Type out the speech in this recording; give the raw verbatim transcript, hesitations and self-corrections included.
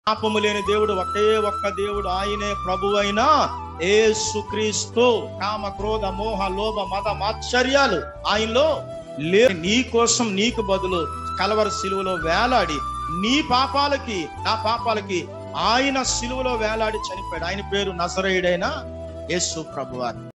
పాపము లేని దేవుడు ఒకే ఒక్క దేవుడు, ఆయనే ప్రభు అయిన యేసుక్రీస్తు. కామ క్రోధ మోహ లోభ మద మాత్సర్యాలు ఆయనలో లే. నీ కోసం నీకు బదులు కలవరి సిలువలో వేలాడి నీ పాపాలకి నా పాపాలకి ఆయన సిలువలో వేలాడి చనిపోయాడు. ఆయన పేరు నజరేయుడైన యేసు ప్రభువారు.